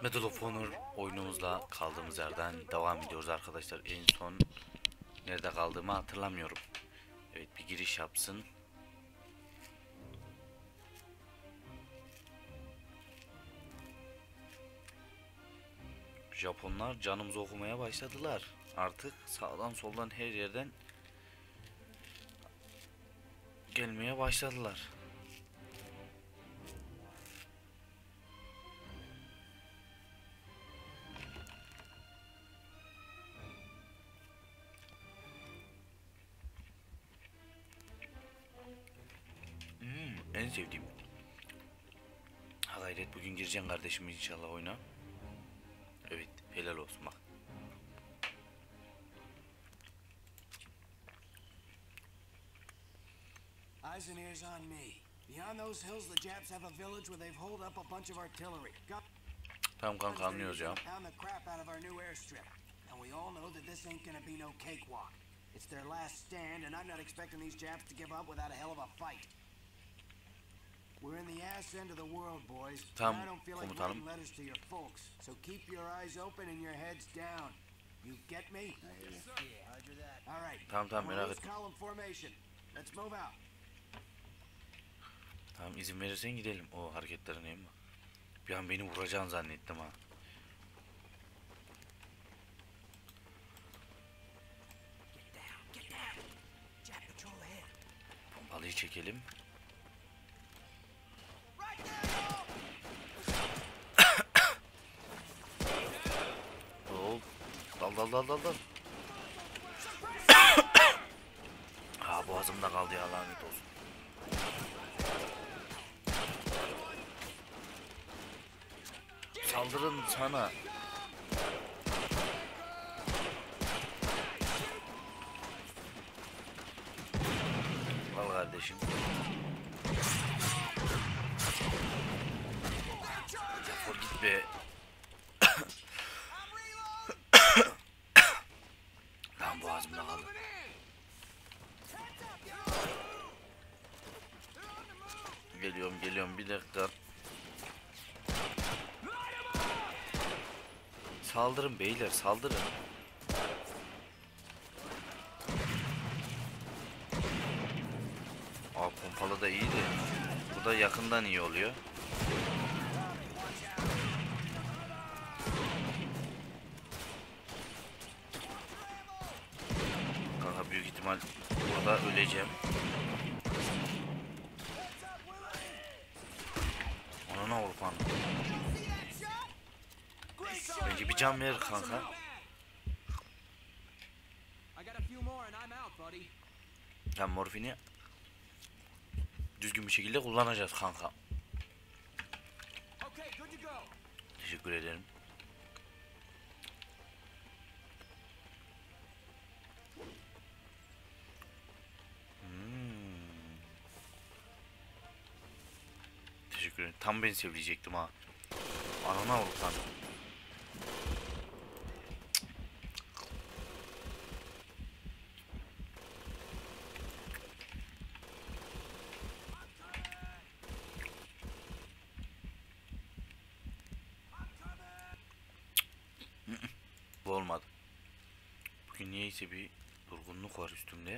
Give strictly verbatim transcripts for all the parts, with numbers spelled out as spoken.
Medal of Honor oyunumuzla kaldığımız yerden devam ediyoruz arkadaşlar. En son nerede kaldığımı hatırlamıyorum. Evet, bir giriş yapsın. Japonlar canımızı okumaya başladılar. Artık sağdan soldan her yerden gelmeye başladılar. Hmm, en sevdiğim. Ha gayret, bugün gireceğim kardeşim inşallah oyuna. Evet, helal olsun bak. Eyes and ears on me. Beyond those hills, the Japs have a village where they've holed up a bunch of artillery. Tamam kanka, anlıyoruz ya. Pound the crap out of our new airstrip. And we all know that this ain't gonna be no cakewalk. It's their last stand, and I'm not expecting these Japs to give up without a hell of a fight. We're in the ass end of the world, boys. Tamam I don't feel like komutanım. writing letters to your folks. So keep your eyes open and your heads down. You get me? Yes, sir. Roger that. All right. Tamam tamam, merak Close etme. column formation. Let's move out. Tamam, izin verirsen gidelim. O hareketleri neyim bak. Bir an beni vuracağını zannettim ha. Pompalıyı çekelim. Ol. Dal dal dal dal dal. Ha, boğazımda kaldı ya, lanet olsun. Saldırın sana. Al kardeşim. Defol git be. Lan boğazımda kaldı. Geliyorum geliyorum, bir dakika. Saldırın beyler, saldırın. Aa, pompalı da iyiydi. Bu da yakından iyi oluyor. Kanka büyük ihtimal burada öleceğim. Ona ne olur lan? Bence bir can verir kanka. Ya morfini düzgün bir şekilde kullanacağız kanka. Teşekkür ederim. Hmm. Teşekkür ederim. Tam ben sevecektim ha. Anana vuruk lan. Bu olmadı. Bugün niyeyse bir durgunluk var üstümde.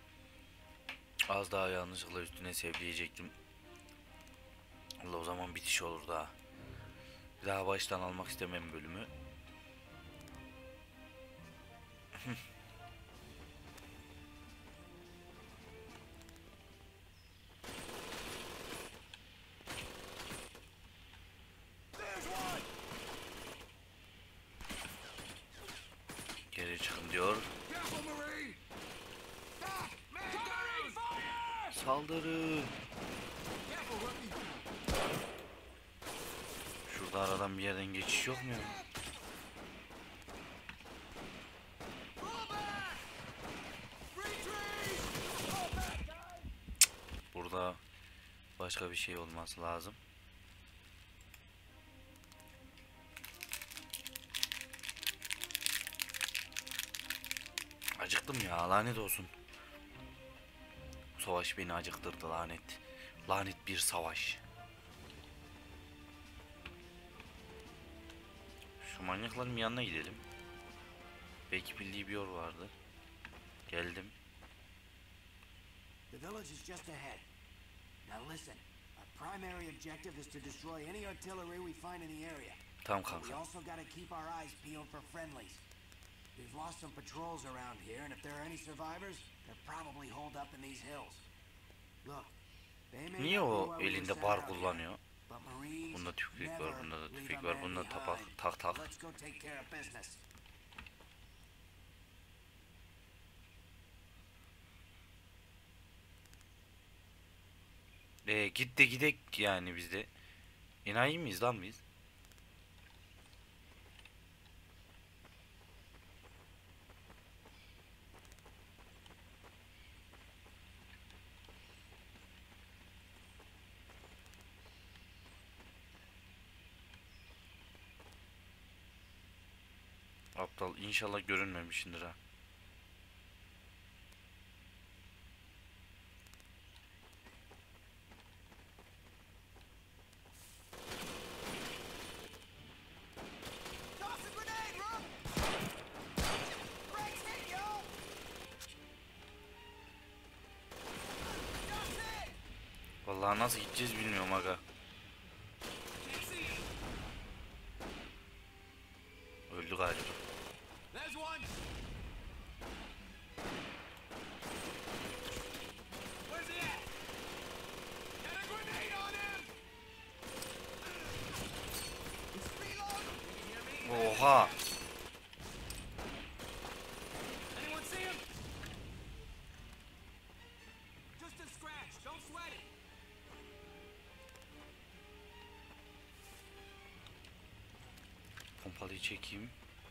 Az daha yanlışlıkla üstüne sevdiyecektim. Allah, o zaman bitiş olur daha. Bir daha baştan almak istemem bölümü. Geri çıkın diyor. Saldırın. Şurada aradan bir yerden geçiş yok mu ya? Burada başka bir şey olması lazım. Acıktım ya, lanet olsun. Savaş beni acıktırdı, lanet. Lanet bir savaş. Şu manyakların yanına gidelim. Belki bildiği bir yol vardı. Geldim. The village is just ahead. Now listen, our primary objective is to destroy any artillery we find in the area. Tamam But we kanka. also gotta keep our eyes peeled for friendlies. We've lost some patrols around here, and if there are any survivors, they're probably holed up in these hills. Look, they may Niye not be o what we were elinde sent bar out here, kullanıyor? but Marines Bunda tüfek var, never bunda da leave tüfek a var, man bunda tapak, behind. tak tak. Let's go take care of business. E git de gidek yani biz de. Enayi miyiz lan biz? Aptal inşallah görünmemişindir ha. Toss a grenade, Rook! Brakes hit, yo! Just hit! Vallahi nasıl gideceğiz bilmiyorum aga. Öldü galiba. There's one! Where's he at? Get a grenade on him! He's reloading! Can you hear me? Oha. Anyone see him? Just a scratch. Don't sweat it. Pompalıyı çekeyim.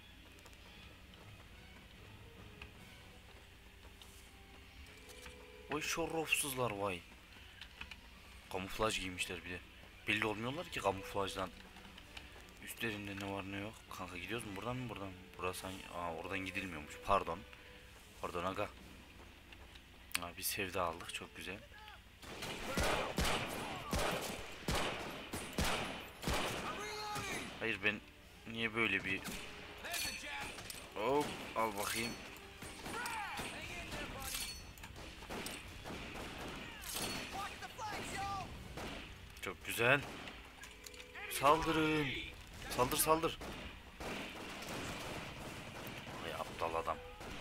Vay şerefsizler vay. Kamuflaj giymişler bir de. Belli olmuyorlar ki kamuflajdan. Üstlerinde ne var ne yok. Kanka gidiyoruz mu buradan mı buradan mı? Burası hangi? Aa oradan gidilmiyormuş. Pardon. Pardon aga. Aa, bir sevda aldık çok güzel. Hayır ben niye böyle bir hop al bakayım. Çok güzel. Saldırın. Saldır saldır. Ay aptal adam.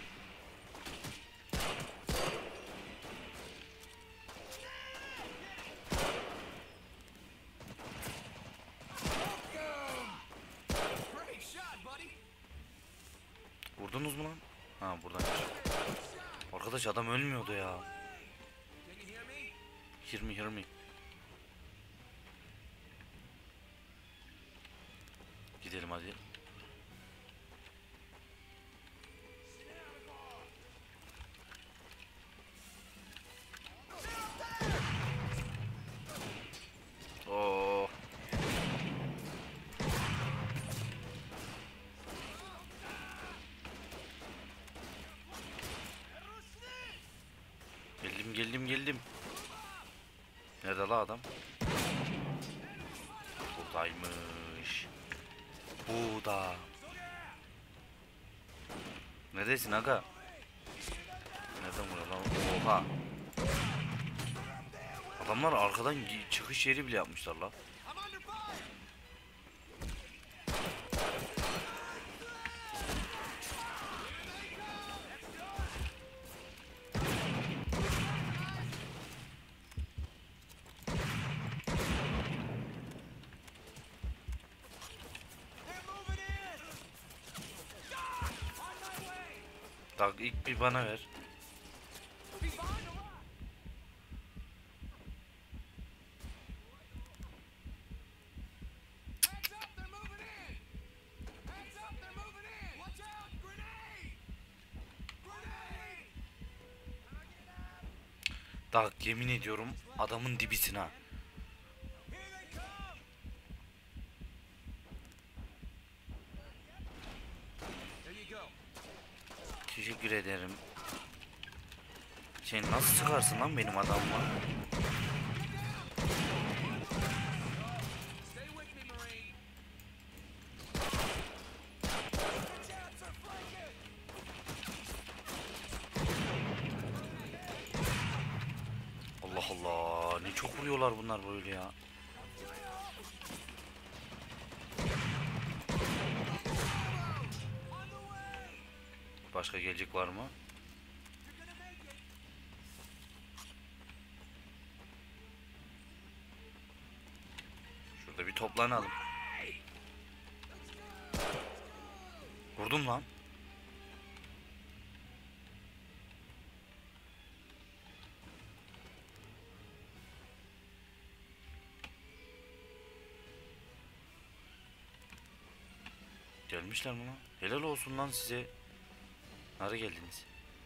Vurdunuz mu lan? Ha buradan. Arkadaş adam ölmüyordu ya. Hear me, hear me. Gidelim hadi. Oo. Geldim geldim geldim. Nerede la adam? Buradaymış. Burada. Neredesin aga? Nereden vuruyor lan? Oha. Adamlar arkadan çıkış yeri bile yapmışlar la. Tak ilk bir bana ver. Tak yemin ediyorum adamın dibisin ha. Teşekkür ederim. Sen nasıl çıkarsın lan benim adamıma? Ne çok vuruyorlar bunlar böyle ya. Başka gelecek var mı? Şurada bir toplanalım. Vurdum lan. Gelmişler mi lan? Helal olsun lan size. Nerede geldiniz?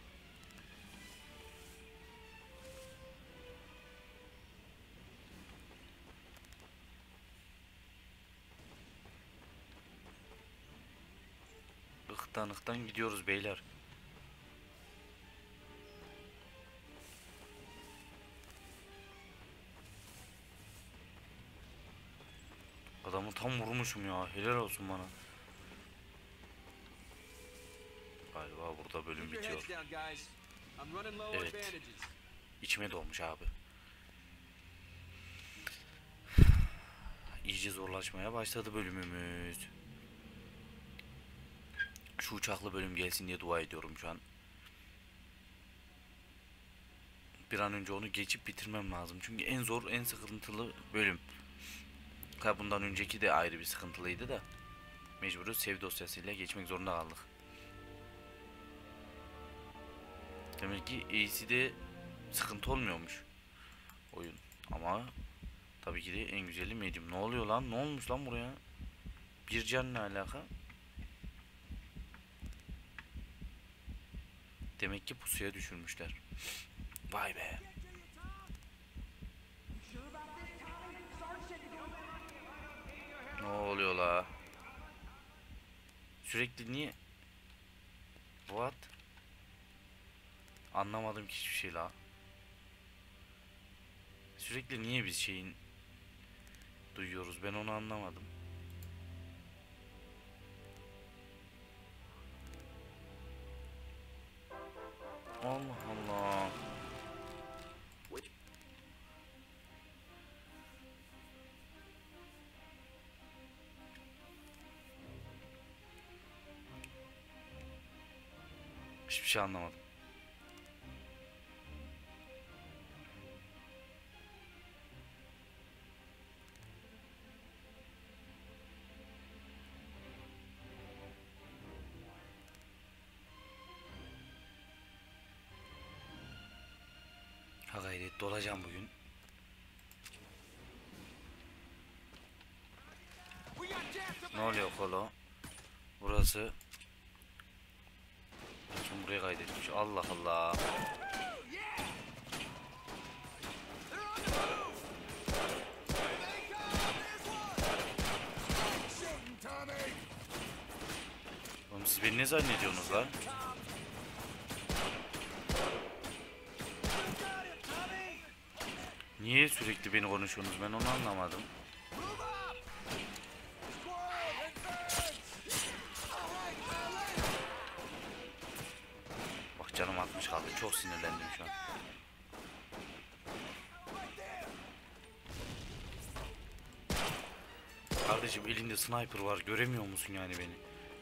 Iktan ıktan gidiyoruz beyler. Adamı tam vurmuşum ya. Helal olsun bana. Galiba burada bölüm bitiyor. Evet. İçime dolmuş abi. İyice zorlaşmaya başladı bölümümüz. Şu uçaklı bölüm gelsin diye dua ediyorum şu an. Bir an önce onu geçip bitirmem lazım. Çünkü en zor, en sıkıntılı bölüm. Ha, bundan önceki de ayrı bir sıkıntılıydı da. Mecburuz save dosyasıyla geçmek zorunda kaldık. Demek ki A C'de sıkıntı olmuyormuş oyun. Ama tabii ki de en güzeli medium. Ne oluyor lan? Ne olmuş lan buraya? Bir can ne alaka? Demek ki pusuya düşürmüşler. Vay be. Ne oluyor la? Sürekli niye? What? Anlamadım ki hiçbir şey la. Sürekli niye biz şeyin duyuyoruz, ben onu anlamadım. Allah Allah. Hiçbir şey anlamadım. Ha gayret dolacağım bugün. Ne oluyor kolo? Burası. Kim buraya kaydetmiş? Allah Allah. Oğlum siz beni ne zannediyorsunuz lan? Niye sürekli beni konuşuyorsunuz, ben onu anlamadım. Bak canım altmış kaldı, çok sinirlendim şu an. Kardeşim elinde sniper var, göremiyor musun yani beni?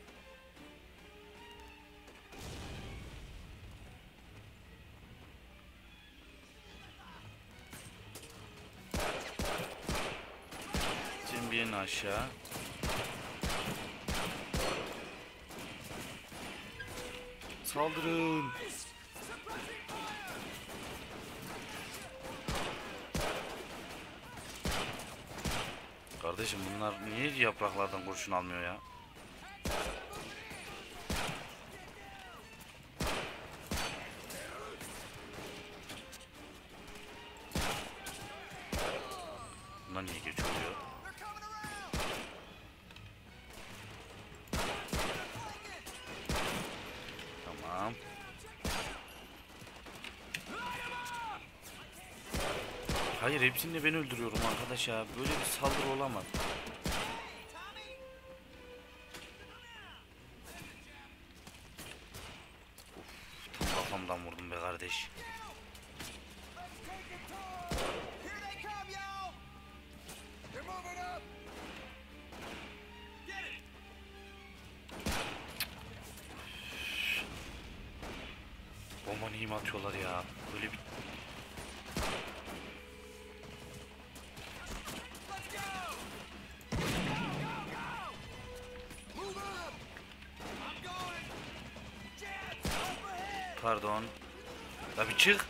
Şimdi bir aşağı. Saldırın. Kardeşim bunlar niye yapraklardan kurşun almıyor ya? Bunlar niye geç oluyor? Tamam. Hayır, hepsini de ben öldürüyorum arkadaş ya. Böyle bir saldırı olamaz. Of, tam kafamdan vurdum be kardeş. mühim atıyorlar ya. Böyle bir pardon. Ya bir çık.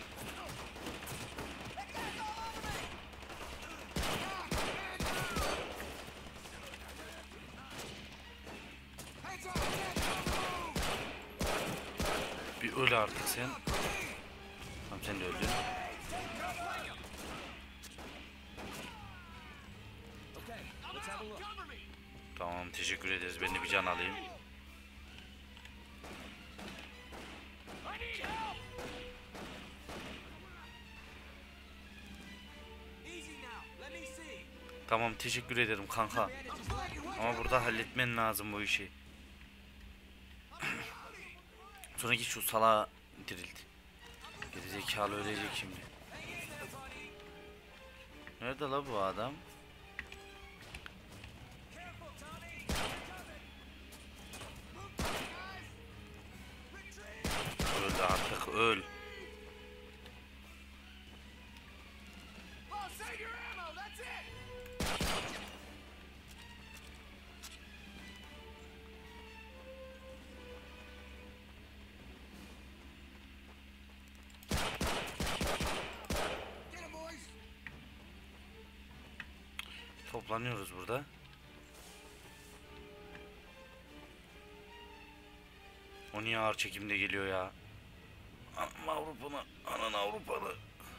Bir öl artık sen. Tamam sen de öldün. Tamam teşekkür ederiz. Ben de bir can alayım. Tamam teşekkür ederim kanka. Ama burada halletmen lazım bu işi. Sonra git şu salağı dirilt. Gerizekalı ölecek şimdi. Nerede la bu adam? Öldü artık öl. Toplanıyoruz burada. O niye ağır çekimde geliyor ya? Anam Avrupa'nı, anan Avrupa'nı.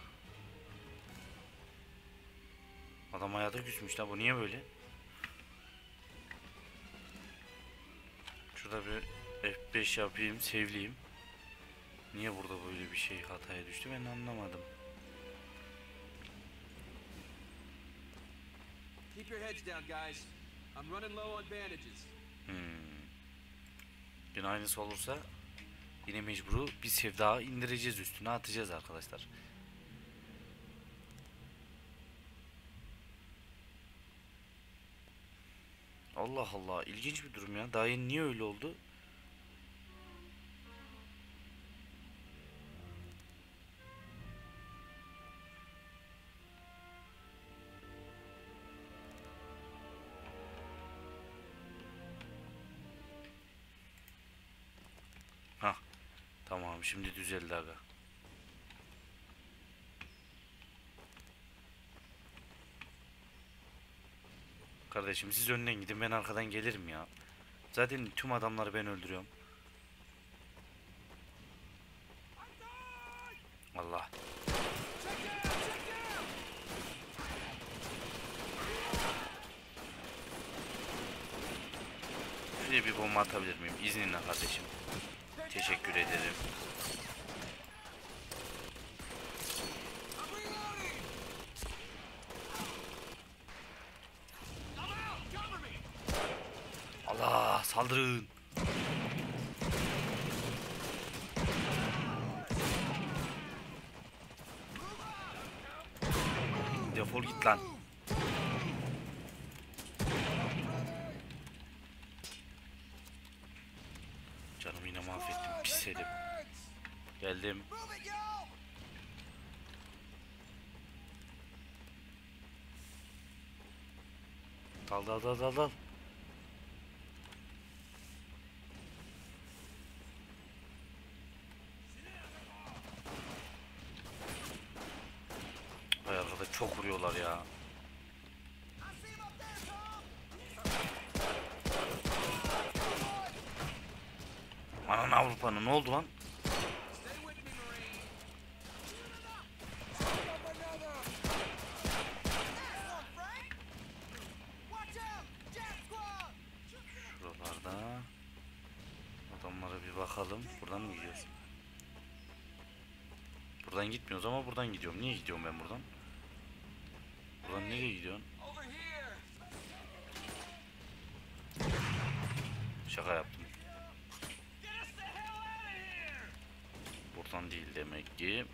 Adam hayata küsmüş la, bu niye böyle? Şurada bir F beş yapayım, sevleyeyim. Niye burada böyle bir şey hataya düştü ben anlamadım. Keep your heads down, guys. I'm running low on bandages. Hmm. Yine aynısı olursa yine mecburu bir sev daha indireceğiz, üstüne atacağız arkadaşlar. Allah Allah, ilginç bir durum ya. Daha yeni niye öyle oldu? Hah. Tamam, şimdi düzeldi aga. Kardeşim siz önden gidin, ben arkadan gelirim ya. Zaten tüm adamları ben öldürüyorum. Allah. Şuraya bir bomba atabilir miyim? İzninle kardeşim. Teşekkür ederim. Allah, saldırın. Defol git lan. Canımı yine mahvettim, pis herif. Geldim. Dal dal dal dal dal. Ay arkada çok vuruyorlar ya. Anan Avrupa'nın ne oldu lan? Şuralarda adamlara bir bakalım. Buradan mı gidiyoruz? Buradan gitmiyoruz ama buradan gidiyorum. Niye gidiyorum ben buradan? Buradan nereye gidiyorsun? Şaka yaptım. Buradan değil demek ki.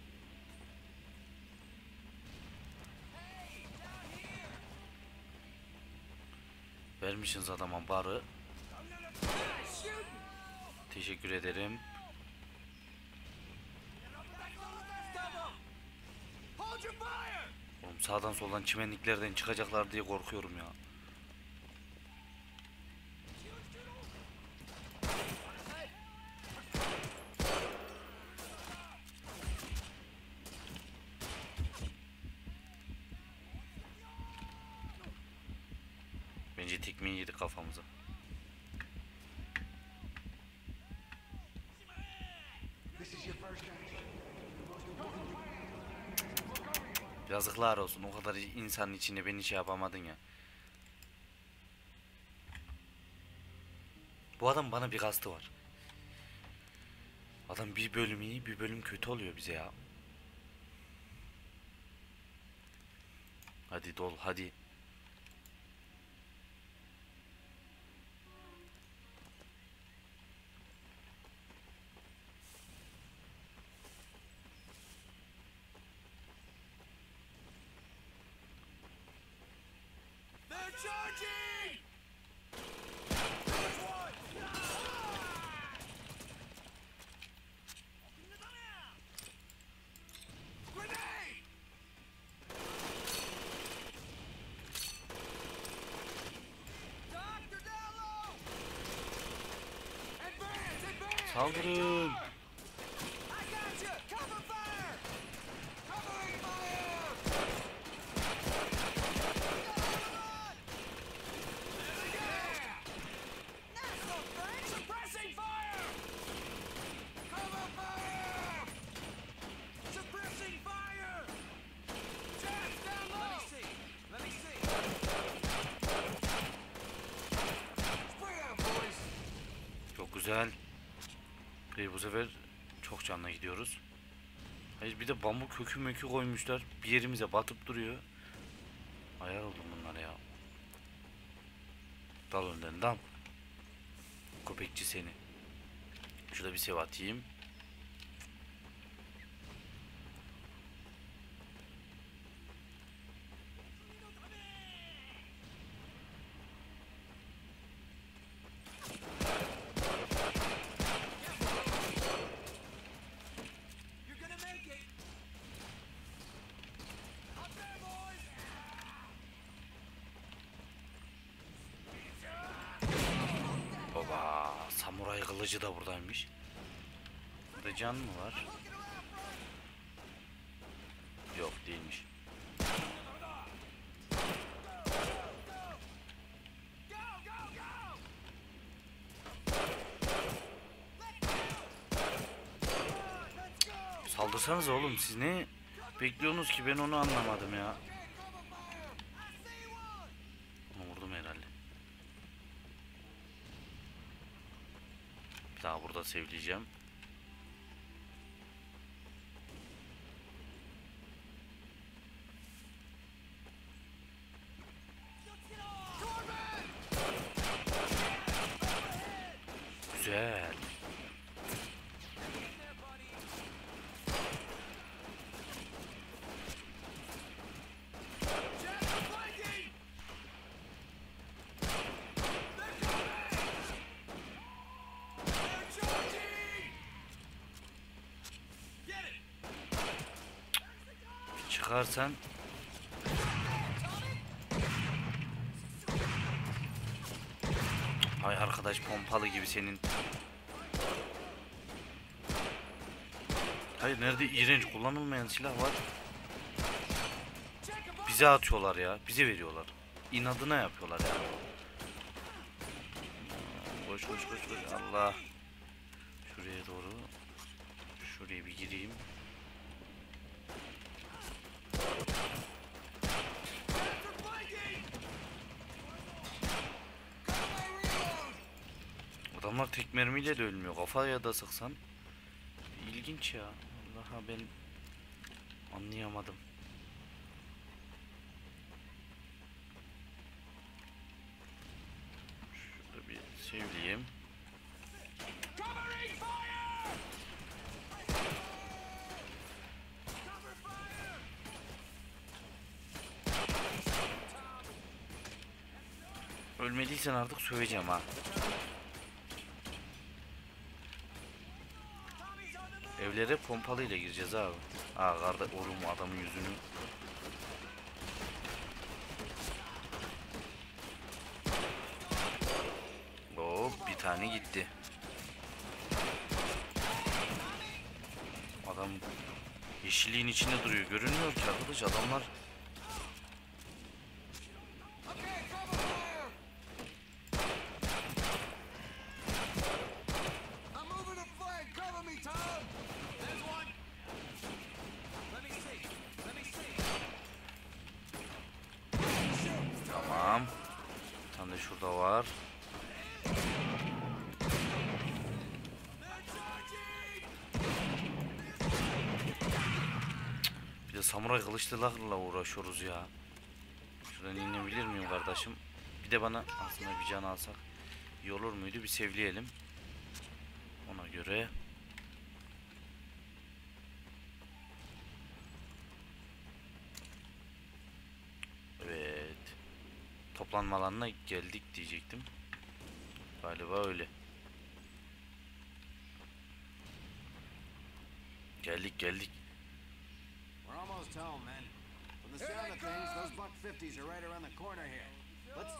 Vermişsiniz adama barı. Teşekkür ederim. Hold your fire! Oğlum sağdan soldan çimenliklerden çıkacaklar diye korkuyorum ya. Bence tekmeyi yedik kafamıza. Yazıklar olsun, o kadar insanın içinde beni şey yapamadın ya. Bu adam bana bir kastı var. Adam bir bölüm iyi, bir bölüm kötü oluyor bize ya. Hadi dol, hadi. They're charging! There's one! Grenade! Doctor down low! Advance! Advance! Saldırın. I got you! Cover fire! Covering fire! Suppressing fire! Cover fire! Suppressing fire! Jets down low! Let me see. Let me see. Spray out, boys! Çok güzel. Ve bu sefer çok canlı gidiyoruz. Hayır, bir de bambu kökü mökü koymuşlar. Bir yerimize batıp duruyor. Ayar oldum bunlara ya. Dal önden dal. Köpekçi seni. Şurada bir sev atayım. You're gonna make it! Up there, boys! Baba, samuray kılıcı da buradaymış. Burada can mı var? Yok, değilmiş. Go, go, go! Let's go! Saldırsanız oğlum, siz ne bekliyorsunuz ki, ben onu anlamadım ya. Cover fire! I see one! Onu vurdum herhalde. Bir daha burada sevleyeceğim. Güzel. Jets flanking! They're coming! They're charging! Get it! Çıkarsan ay arkadaş, pompalı gibi senin. Hayır, nerede iğrenç kullanılmayan silah var? Bize atıyorlar ya. Bize veriyorlar. İnadına yapıyorlar ya. Koş koş koş koş. Allah. Şuraya doğru. Şuraya bir gireyim. Adamlar tek mermiyle de ölmüyor. Kafaya da sıksan. İlginç ya. Allah'a, ben anlayamadım. Şurada bir sevleyeyim. Covering fire! Cover fire! Ölmediysen artık söveceğim ha. Tommy's on the move! Evlere pompalıyla gireceğiz abi. Aa karda oğlum adamın yüzünü. Hop bir tane gitti. Adam yeşilliğin içinde duruyor. Görünmüyor ki arkadaş adamlar. Okay, cover fire! I'm moving a flag. Cover me, Tom. There's one. Let me see. Let me see. Tamam. Bir tane de şurada var. They're charging! Bir de samuray kılıçlılarla uğraşıyoruz ya. Şuradan inebilir miyim kardeşim? Bir de bana aslında bir can alsak iyi olur muydu? Bir sevleyelim. Ona göre. Evet. Toplanma alanına geldik diyecektim. Galiba öyle. Geldik geldik. We're almost home, men. From the sound of things, those buck fifties are right around the corner here. Let's...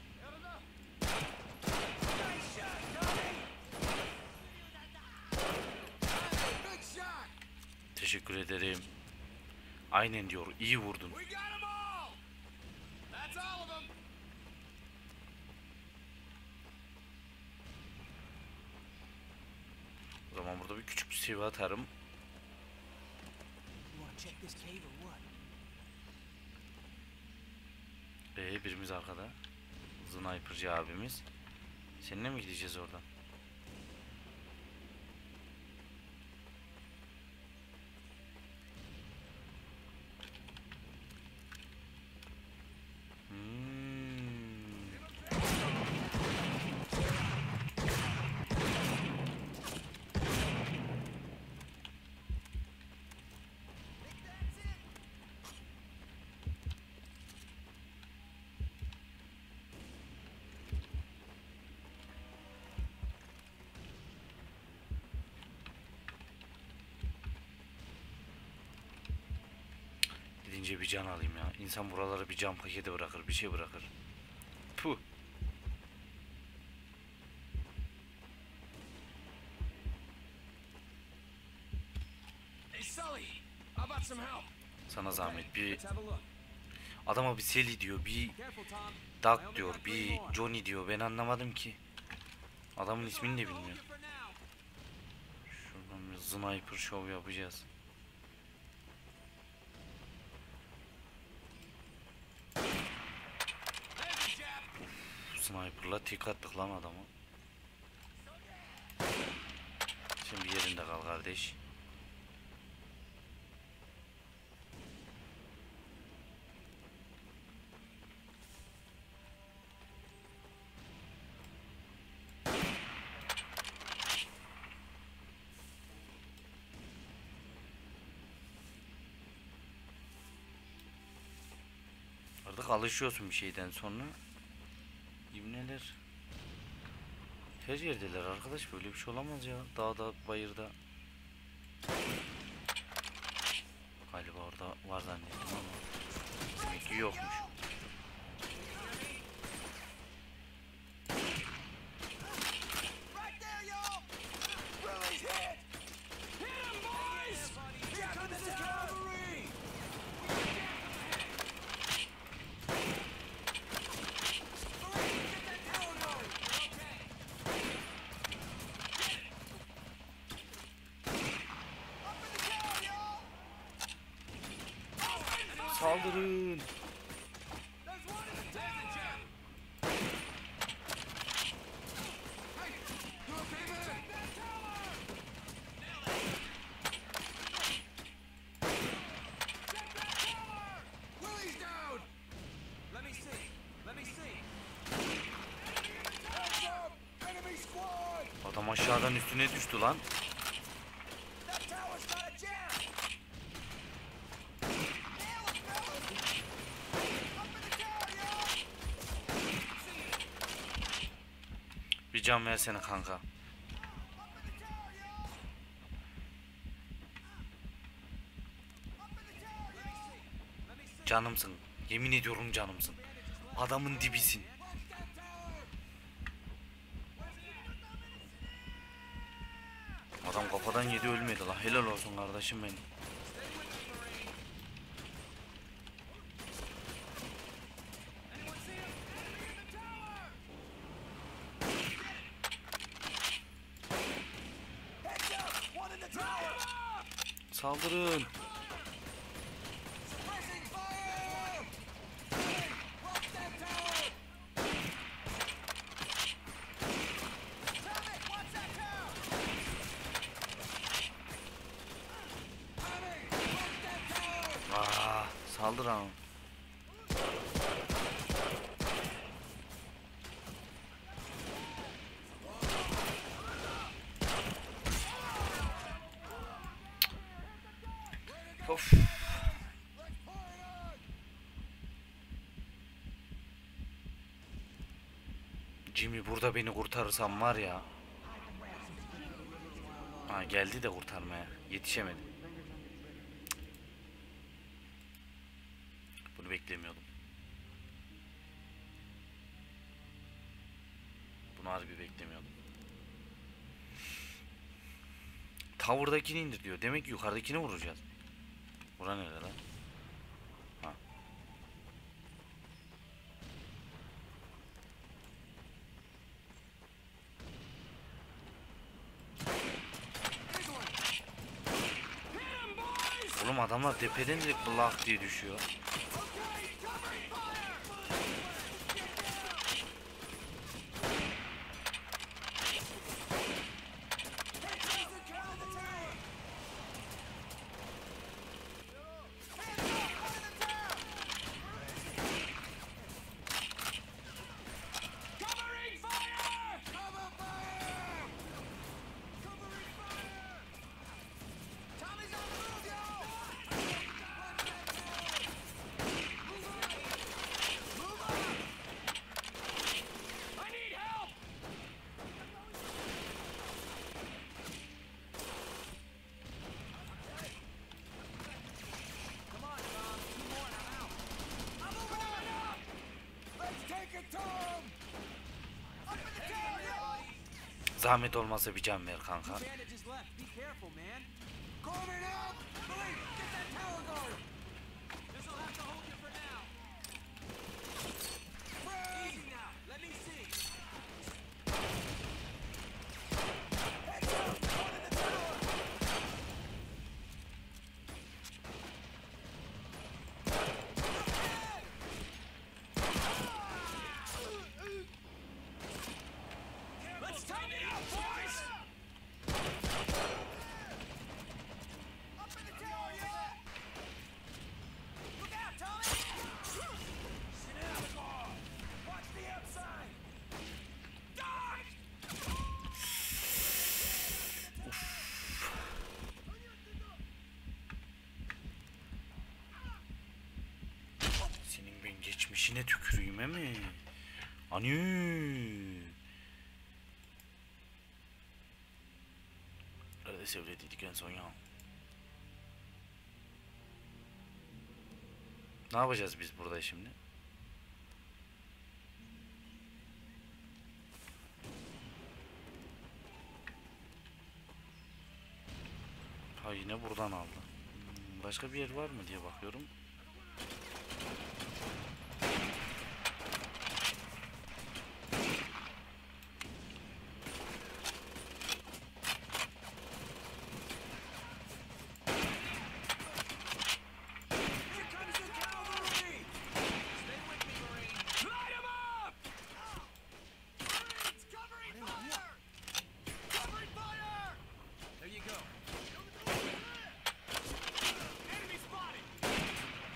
Nice shot, Tommy! Big shot! Teşekkür ederim. Aynen diyor. İyi vurdun. We got them all! That's all of them! O zaman burada bir küçük bir seviye atarım. You wanna check this cave or what? Ee, birimiz arkada. Sniper'cı abimiz. Seninle mi gideceğiz oradan? Hmm. Gidince bir can alayım ya. İnsan buralara bir can paketi bırakır, bir şey bırakır. Puh. Hey, Sully! How about some help? Sana zahmet. Bir Let's have a look. adama bir Sally diyor, bir Careful, Tom. Doug diyor, bir Johnny diyor. Ben anlamadım ki. Adamın ismini de bilmiyorum. For now. Şuradan bir sniper show yapacağız. There's a jab. Sniper'la tik attık lan adamı. Şimdi yerinde kal kardeş. Artık alışıyorsun bir şeyden sonra. İbneler her yerdeler arkadaş, böyle bir şey olamaz ya. Dağda, bayırda. Galiba orada var zannettim ama demek ki yokmuş. Right there, y'all! Willie's hit! Hit him, boys! Here comes the cavalry! Hurry, get that tower going! Okay. Up in the tower, y'all! Saldırın. There's one in the tower! Hey, you okay, man? Check that tower! Check that tower! Willie's down! Let me see. Let me see. Heads up! Enemy squad! Adam aşağıdan üstüne düştü lan. That tower's got a jam! Nail it, fellas! Up in the tower, y'all! Bir can versene kanka. Up in the tower, y'all! Canımsın. Yemin ediyorum canımsın. Adamın dibisin. Adam kafadan yedi ölmedi la. Helal olsun kardeşim benim. Saldırın. Aa, saldır ama. Of. Jimmy burada beni kurtarırsam var ya. Ha, geldi de kurtarmaya. Yetişemedi. Bunu beklemiyordum. Bunu harbi beklemiyordum. Tower'dakini indir diyor. Demek ki yukarıdakini vuracağız. Bura nerede lan? Ha. Oğlum adamlar tepeden direkt blak diye düşüyor. Zahmet olmasa bir can ver kanka. Bandages left. Be careful, man. Coming out! Billy, get that tower going! This'll have to hold you for now. Easy now. Let me see. Heads up! One in the tower! Let's time it out, boys! Up in the tower, yeah! Look out, Tommy! Sit down, Paul! Watch the outside! Dodge! Senin ben geçmişine tüküreyim he mi? Anü. Öyle söylediydik en son ya. Ne yapacağız biz burada şimdi? Ha yine buradan aldı. Hmm, Başka bir yer var mı diye bakıyorum. Here comes the cavalry! Stay with me, Marine. Light 'em up! Marines, covering fire! Covering fire! There you go. Enemy spotted!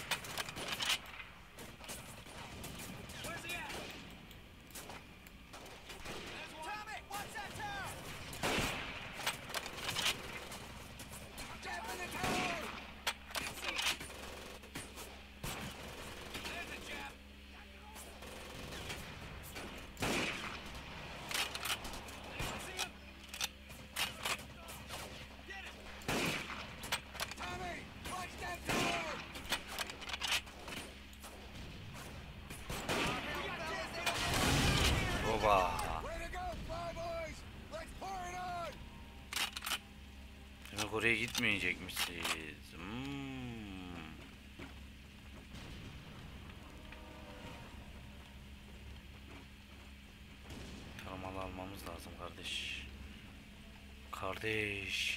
Direkt oraya gitmeyecekmişiz. Hmm. Taramalı almamız lazım kardeş. Kardeş.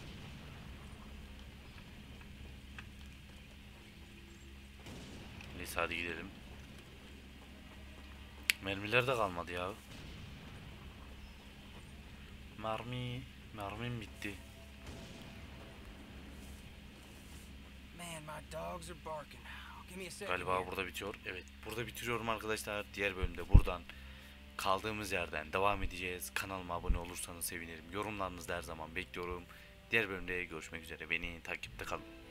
Neyse hadi gidelim. Mermiler de kalmadı ya. Mermi, mermim bitti. Man, my dogs are barking. Give me a second. Galiba here. burada bitiyor. Evet, burada bitiriyorum arkadaşlar. Diğer bölümde buradan kaldığımız yerden devam edeceğiz. Kanalıma abone olursanız sevinirim. Yorumlarınızı da her zaman bekliyorum. Diğer bölümde görüşmek üzere. Beni takipte kalın.